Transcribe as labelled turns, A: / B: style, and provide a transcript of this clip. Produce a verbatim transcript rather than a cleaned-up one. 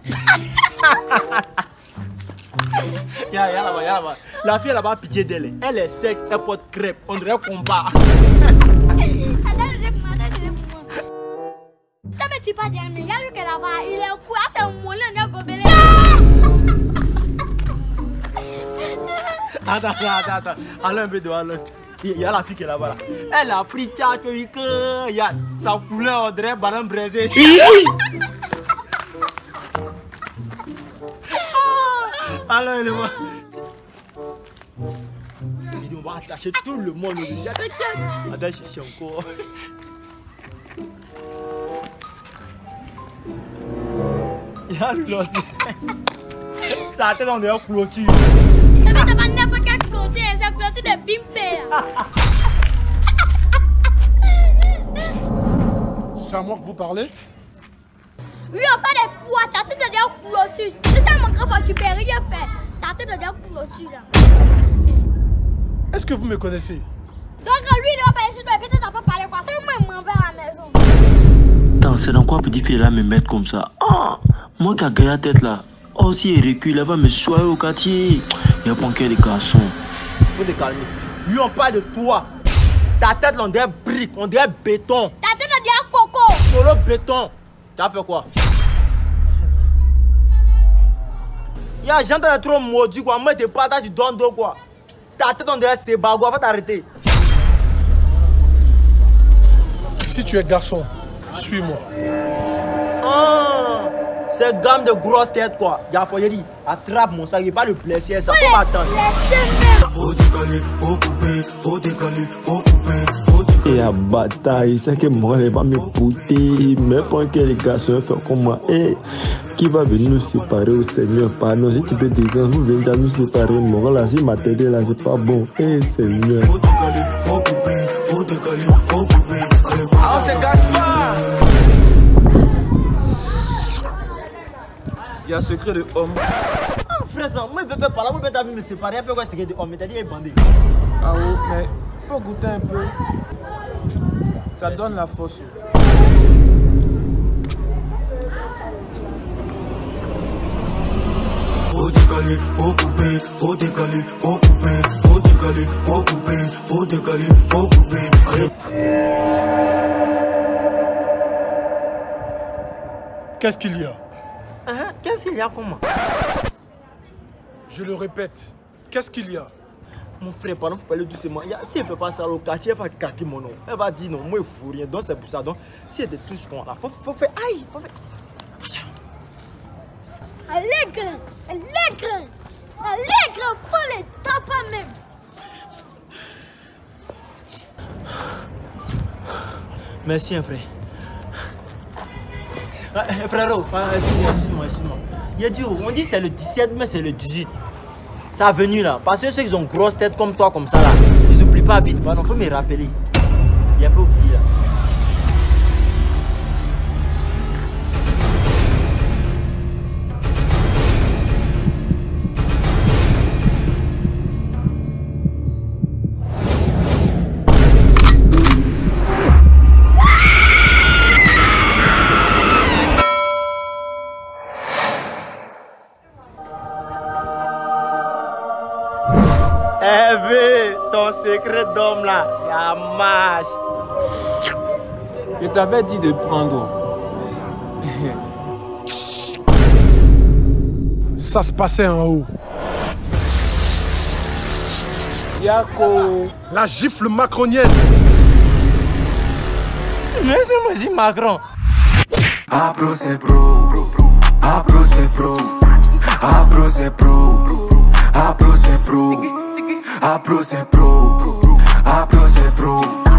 A: Y'a, y'a là-bas, y'a là-bas. La fille là-bas, pitié d'elle. Elle est sec, elle porte crêpe. On dirait combat.
B: Attends, je sais pour moi, attends, je sais pour moi. T'as un petit pas d'elle, mais y'a lui qui est là-bas. Il est quoi? C'est un moulin, il est gobelé.
A: Attends, attends, attends. Allez un peu de Alain. Il y a la fille qui est là-bas. Là. Elle a pris tchatcho, il y a sa couleur, on dirait banane braisée. Alain, il est mort. On va attacher tout le monde. Attends, je suis encore. Il y a l'autre. Ça tête dans des clôtures.
B: Mais t'as pas n'importe quel côté, c'est un clôture de bimpé.
C: C'est à moi que vous parlez?
B: Oui, on parle de poids, ta tête dans des clôtures. C'est ça mon grand, tu peux rien faire. Ta tête dans des clôtures là.
C: Est-ce que vous me connaissez?
B: Donc lui il va parler sur toi et peut-être t'as pas parlé quoi. C'est moi qui m'en vais à la maison.
D: Attends, c'est dans quoi petite fille là me mettre comme ça? Ah, moi qui a gagné la tête là. Oh, si elle recule, elle va me soigner au quartier. Il n'y a pas qu'un des garçons.
A: Faut te calmer. Lui, on parle de toi. Ta tête, on dirait brique, on dirait béton.
B: Ta tête, on dirait coco.
A: Solo béton. T'as fait quoi? Y'a gens qui sont trop maudits quoi. Moi, t'es pas là, tu donnes d'eau quoi. Ta tête, on dirait Sébago, faut t'arrêter.
C: Si tu es garçon, suis-moi.
A: Ah, c'est gamme de grosses têtes quoi. Y'a faut dire, attrape mon sac, il va le blesser, ça faut m'attendre.
E: Faut décaler, faut couper, faut décaler, faut couper, faut décaler.
D: Et à bataille, c'est que moi, elle va me pouter. Mais pour que les garçons fassent comme moi, eh, qui va venir nous séparer au Seigneur? Pardon, si tu peux dire, vous venez nous séparer, moi là, si ma tête là, c'est pas bon. Eh, Seigneur.
E: Faut décaler, faut couper, faut décaler, faut couper.
A: Ah, on se cache pas.
F: Il y a un secret de homme.
A: Ah, frère, moi, je veux faire par là, moi, je veux me séparer. Après quoi, secret de homme, mais t'as dit, il est bandé.
F: Ah oui, mais faut goûter un peu. Ça donne la force.
E: Faut décaler, faut couper, faut décaler, faut couper, faut décaler, faut couper, faut décaler, faut couper.
C: Qu'est-ce qu'il y a?
A: Hein? Qu'est-ce qu'il y a comment?
C: Je le répète, qu'est-ce qu'il y a?
A: Mon frère, pardon, faut parler doucement. Si elle ne fait pas ça au quartier, elle va caquer mon nom. Elle va dire non, moi il faut rien. Donc c'est pour ça. Donc si elle te touche comme là, faut, faut faire aïe. Faut faire.
B: Allez, grand, allez, grand, allez, grand, faut les taper même.
A: Merci, un frère. Ah, frérot, excuse-moi, excuse-moi. Il a dit, on dit c'est le dix-sept, mais c'est le dix-huit. Ça a venu là. Parce que ceux qui ont grosse tête comme toi, comme ça là, ils n'oublient pas vite. Il faut me rappeler. Il y a un peu oublié là. Eh bé, ton secret d'homme là, ça marche.
F: Je t'avais dit de prendre.
C: Ça se passait en haut.
F: Yako.
C: La gifle macronienne.
A: Mais c'est moi, c'est Macron.
E: Apro c'est pro, Apro c'est pro, Apro c'est pro, Apro c'est pro, Apro c'est pro, Apro c'est pro.